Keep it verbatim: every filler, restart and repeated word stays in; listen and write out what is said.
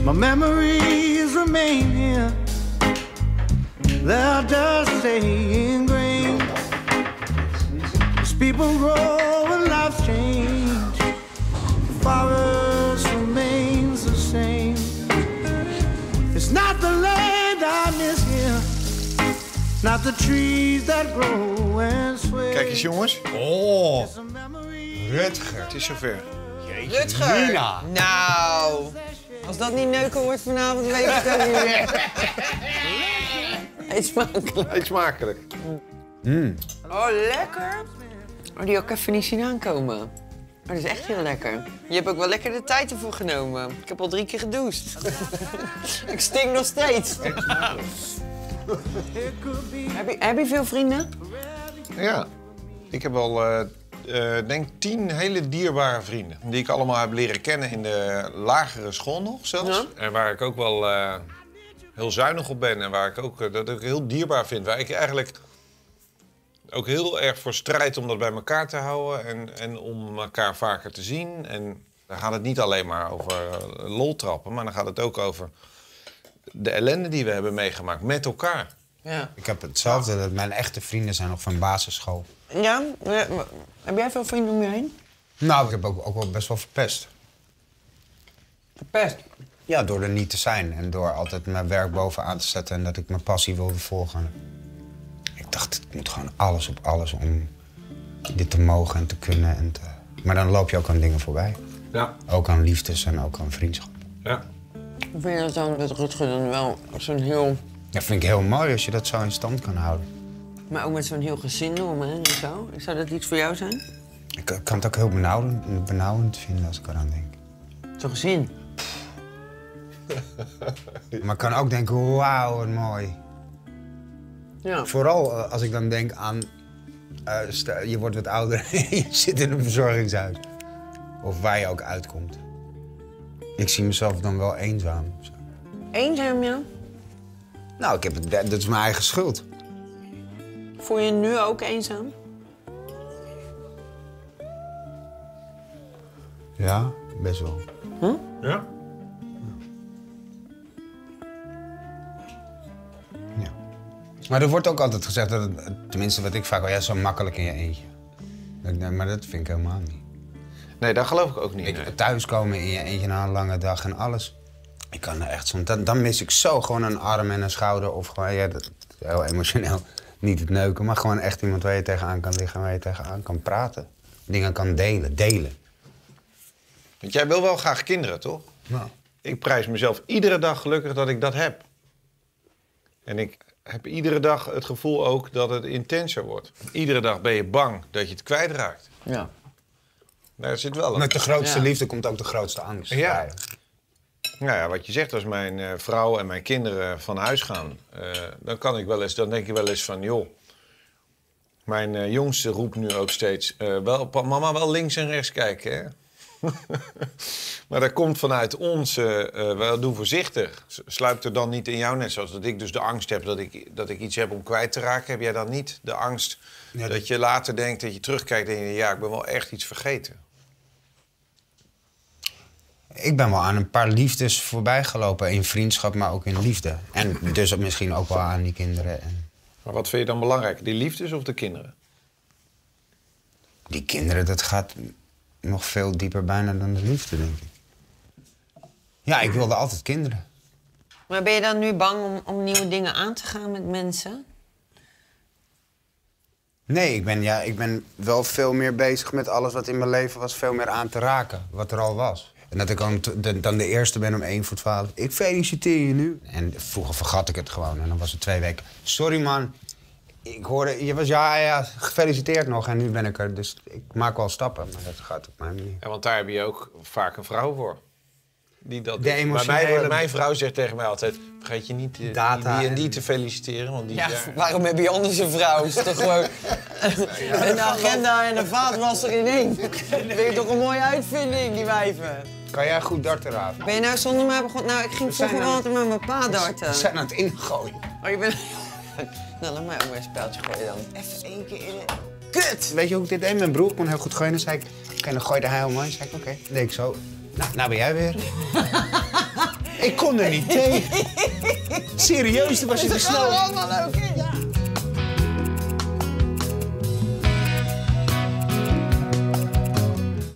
My memories remain here. They're just staying ingrained. As people grow and lives change, the forest remains the same. It's not the land I miss here, not the trees that grow and sway. Kijk eens, jongens. Oh, Rutger. Het is zover. Jeetje, Rutger. Nina. Nou, als dat niet neuken wordt vanavond, weet ik het ook niet meer. Eet smakelijk. Eet smakelijk. Mm. Oh, lekker. Oh, die ook even niet zien aankomen. Oh, dat is echt heel lekker. Je hebt ook wel lekker de tijd ervoor genomen. Ik heb al drie keer gedoucht. Ik stink nog steeds. heb, je, heb je veel vrienden? Ja. Ik heb al, uh, uh, denk tien hele dierbare vrienden. Die ik allemaal heb leren kennen in de lagere school nog zelfs. Ja. En waar ik ook wel uh, heel zuinig op ben. En waar ik ook, uh, dat ik heel dierbaar vind. Waar ik eigenlijk ook heel erg voor strijd om dat bij elkaar te houden. En, en om elkaar vaker te zien. En dan gaat het niet alleen maar over uh, loltrappen. Maar dan gaat het ook over de ellende die we hebben meegemaakt met elkaar. Ja. Ik heb hetzelfde, dat mijn echte vrienden zijn nog van basisschool. Ja? Heb jij veel vrienden om je heen? Nou, ik heb ook, ook wel best wel verpest. Verpest? Ja, door er niet te zijn en door altijd mijn werk bovenaan te zetten en dat ik mijn passie wilde volgen. Ik dacht, ik moet gewoon alles op alles om dit te mogen en te kunnen. En te... Maar dan loop je ook aan dingen voorbij. Ja. Ook aan liefdes en ook aan vriendschap. Ja. Hoe vind je dat dan, dat Rutger dan wel zo'n heel... Ja, vind ik heel mooi als je dat zo in stand kan houden. Maar ook met zo'n heel gezin door me heen en zo. Zou dat iets voor jou zijn? Ik kan het ook heel benauwend, benauwend vinden als ik eraan denk. Zo'n gezin? Maar ik kan ook denken, wauw, wat mooi. Ja. Vooral uh, als ik dan denk aan, uh, stel, je wordt wat ouder en je zit in een verzorgingshuis. Of waar je ook uitkomt. Ik zie mezelf dan wel eenzaam. Eenzaam, ja? Nou, ik heb het, dat is mijn eigen schuld. Voel je je nu ook eenzaam? Ja, best wel. Hm? Ja? Ja. Maar er wordt ook altijd gezegd, dat het, tenminste wat ik vaak al, ja, zo makkelijk in je eentje. Dat, maar dat vind ik helemaal niet. Nee, dat geloof ik ook niet. Ik, Nee. thuiskomen in je eentje na een lange dag en alles. Ik kan er echt zo, dan, dan mis ik zo gewoon een arm en een schouder of gewoon, ja, dat, heel emotioneel. Niet het neuken, maar gewoon echt iemand waar je tegenaan kan liggen, waar je tegenaan kan praten. Dingen kan delen, delen. Want jij wil wel graag kinderen, toch? Nou. Ik prijs mezelf iedere dag gelukkig dat ik dat heb. En ik heb iedere dag het gevoel ook dat het intenser wordt. Iedere dag ben je bang dat je het kwijtraakt. Ja. Daar zit wel een... Met de grootste Ja. liefde komt ook de grootste angst. Ja. Nou ja, wat je zegt, als mijn uh, vrouw en mijn kinderen van huis gaan, uh, dan kan ik wel eens, dan denk ik wel eens van, joh, mijn uh, jongste roept nu ook steeds, uh, wel, mama, wel links en rechts kijken, hè? Maar dat komt vanuit ons, uh, uh, wel, doe voorzichtig. Sluipt er dan niet in jou, net zoals dat ik dus de angst heb dat ik, dat ik iets heb om kwijt te raken. Heb jij dan niet de angst Ja, dat... dat je later denkt, dat je terugkijkt en je ja, ik ben wel echt iets vergeten? Ik ben wel aan een paar liefdes voorbij gelopen, in vriendschap, maar ook in liefde. En dus misschien ook wel aan die kinderen. En... Maar wat vind je dan belangrijk, die liefdes of de kinderen? Die kinderen, dat gaat nog veel dieper bijna dan de liefde, denk ik. Ja, ik wilde altijd kinderen. Maar ben je dan nu bang om, om nieuwe dingen aan te gaan met mensen? Nee, ik ben, ja, ik ben wel veel meer bezig met alles wat in mijn leven was, veel meer aan te raken, wat er al was. En dat ik dan, de, dan de eerste ben om één voor twaalf. Ik feliciteer je nu. En vroeger vergat ik het gewoon. En dan was het twee weken. Sorry man, ik hoorde, je was ja, ja, gefeliciteerd nog. En nu ben ik er, dus ik maak wel stappen. Maar dat gaat op mijn manier. Ja, want daar heb je ook vaak een vrouw voor. Die dat De emotionele... mijn, mijn vrouw zegt tegen mij altijd, vergeet je niet uh, Data die, die en die en... te feliciteren. Want die, Ja, ja, waarom heb je anders een vrouw? Is toch gewoon een agenda en een vaatwasser in één? Dat vind je toch een mooie uitvinding, die wijven? Kan jij goed darten, Raaf? Ben je nou zonder mij begonnen? Nou, ik ging vroeger aan... altijd met mijn pa darten. We zijn aan het ingooien. Oh, je bent... Nou, laat mij ook maar een speltje gooien dan. Even één keer in de... Kut! Weet je hoe ik dit deed? Mijn broer kon heel goed gooien. Dan zei ik, oké, okay, dan gooide hij heel mooi. Dan zei ik, oké, okay. deed ik zo. Nou, nou ben jij weer. Ik kon er niet tegen. Serieus, toen was je te snel. allemaal ook in.